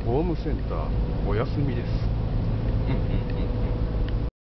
ホームセンターお休みです。